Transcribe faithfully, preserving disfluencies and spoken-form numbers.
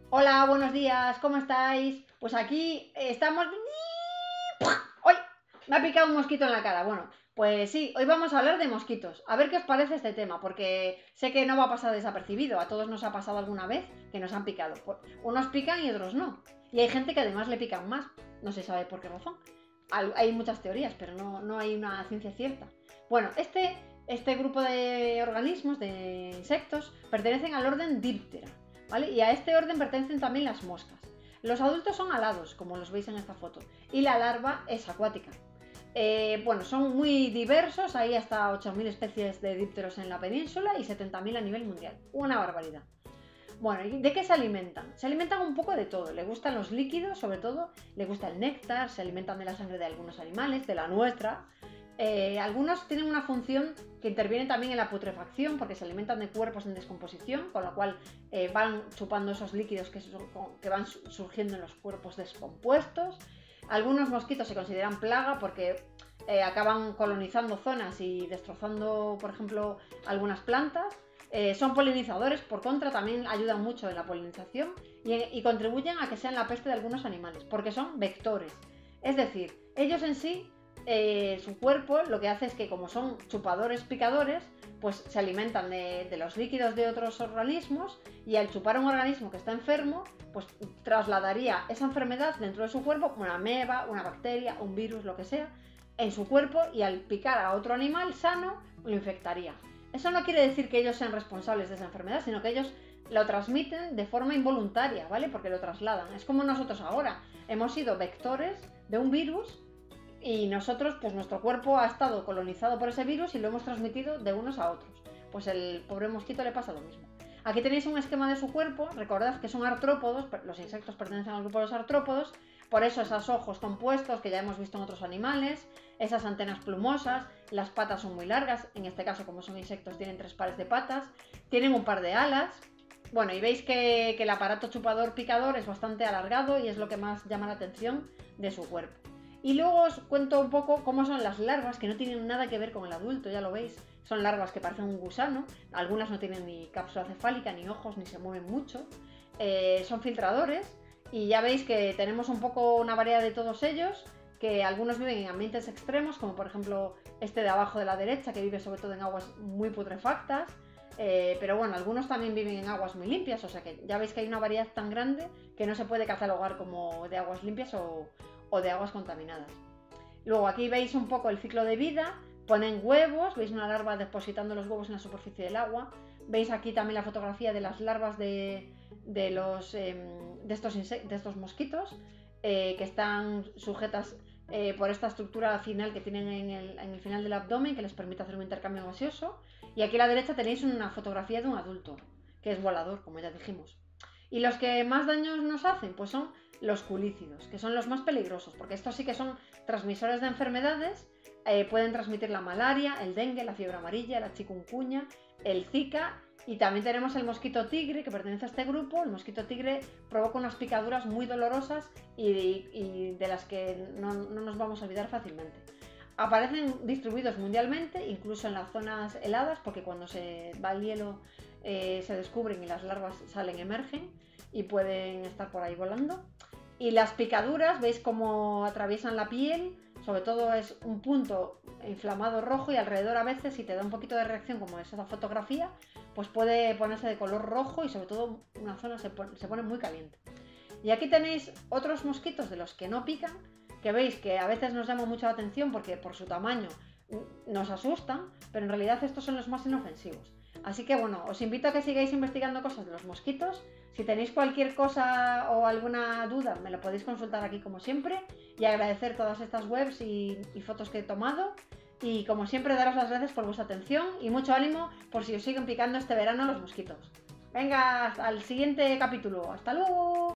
Hola, buenos días, ¿cómo estáis? Pues aquí estamos... ¡Uy! Me ha picado un mosquito en la cara. Bueno, pues sí, hoy vamos a hablar de mosquitos. A ver qué os parece este tema, porque sé que no va a pasar desapercibido. A todos nos ha pasado alguna vez que nos han picado. Unos pican y otros no. Y hay gente que además le pican más. No se sabe por qué razón. Hay muchas teorías, pero no, no hay una ciencia cierta. Bueno, este, este grupo de organismos, de insectos, pertenecen al orden Diptera, ¿vale? Y a este orden pertenecen también las moscas. Los adultos son alados, como los veis en esta foto, y la larva es acuática. Eh, bueno, son muy diversos, hay hasta ocho mil especies de dípteros en la península y setenta mil a nivel mundial. Una barbaridad. Bueno, ¿y de qué se alimentan? Se alimentan un poco de todo. Le gustan los líquidos, sobre todo. Le gusta el néctar, se alimentan de la sangre de algunos animales, de la nuestra. Eh, algunos tienen una función que interviene también en la putrefacción, porque se alimentan de cuerpos en descomposición, con lo cual eh, van chupando esos líquidos que, son, que van surgiendo en los cuerpos descompuestos. Algunos mosquitos se consideran plaga porque eh, acaban colonizando zonas y destrozando, por ejemplo, algunas plantas. Eh, son polinizadores, por contra, también ayudan mucho en la polinización y, y contribuyen a que sean la peste de algunos animales, porque son vectores. Es decir, ellos en sí, eh, su cuerpo lo que hace es que, como son chupadores picadores, pues se alimentan de, de los líquidos de otros organismos, y al chupar un organismo que está enfermo, pues trasladaría esa enfermedad dentro de su cuerpo, una ameba, una bacteria, un virus, lo que sea, en su cuerpo, y al picar a otro animal sano, lo infectaría. Eso no quiere decir que ellos sean responsables de esa enfermedad, sino que ellos lo transmiten de forma involuntaria, ¿vale? Porque lo trasladan. Es como nosotros ahora. Hemos sido vectores de un virus y nosotros, pues nuestro cuerpo ha estado colonizado por ese virus y lo hemos transmitido de unos a otros. Pues el pobre mosquito le pasa lo mismo. Aquí tenéis un esquema de su cuerpo. Recordad que son artrópodos, los insectos pertenecen al grupo de los artrópodos. Por eso esos ojos compuestos que ya hemos visto en otros animales, esas antenas plumosas, las patas son muy largas, en este caso como son insectos tienen tres pares de patas, tienen un par de alas. Bueno, y veis que, que el aparato chupador picador es bastante alargado y es lo que más llama la atención de su cuerpo. Y luego os cuento un poco cómo son las larvas, que no tienen nada que ver con el adulto, ya lo veis. Son larvas que parecen un gusano, algunas no tienen ni cápsula cefálica, ni ojos, ni se mueven mucho. Eh, son filtradores. Y ya veis que tenemos un poco una variedad de todos ellos, que algunos viven en ambientes extremos, como por ejemplo este de abajo de la derecha, que vive sobre todo en aguas muy putrefactas, eh, pero bueno, algunos también viven en aguas muy limpias, o sea que ya veis que hay una variedad tan grande que no se puede catalogar como de aguas limpias o, o de aguas contaminadas. Luego aquí veis un poco el ciclo de vida, ponen huevos, veis una larva depositando los huevos en la superficie del agua, veis aquí también la fotografía de las larvas de, de, los, eh, de, estos, de estos mosquitos, eh, que están sujetas eh, por esta estructura final que tienen en el, en el final del abdomen, que les permite hacer un intercambio gaseoso. Y aquí a la derecha tenéis una fotografía de un adulto, que es volador, como ya dijimos. Y los que más daños nos hacen, pues son los culícidos, que son los más peligrosos, porque estos sí que son transmisores de enfermedades. Eh, pueden transmitir la malaria, el dengue, la fiebre amarilla, la chikungunya, el zika. Y también tenemos el mosquito tigre, que pertenece a este grupo. El mosquito tigre provoca unas picaduras muy dolorosas y, y de las que no, no nos vamos a olvidar fácilmente. Aparecen distribuidos mundialmente, incluso en las zonas heladas, porque cuando se va el hielo eh, se descubren y las larvas salen, emergen y pueden estar por ahí volando. Y las picaduras, veis cómo atraviesan la piel, sobre todo es un punto inflamado rojo, y alrededor a veces, si te da un poquito de reacción como es esa fotografía, pues puede ponerse de color rojo y sobre todo una zona se pone, se pone muy caliente. Y aquí tenéis otros mosquitos de los que no pican, que veis que a veces nos llaman mucho la atención porque por su tamaño nos asustan, pero en realidad estos son los más inofensivos. Así que bueno, os invito a que sigáis investigando cosas de los mosquitos. Si tenéis cualquier cosa o alguna duda, me lo podéis consultar aquí como siempre, y agradecer todas estas webs y, y fotos que he tomado. Y como siempre, daros las gracias por vuestra atención y mucho ánimo por si os siguen picando este verano los mosquitos. Venga, al siguiente capítulo. ¡Hasta luego!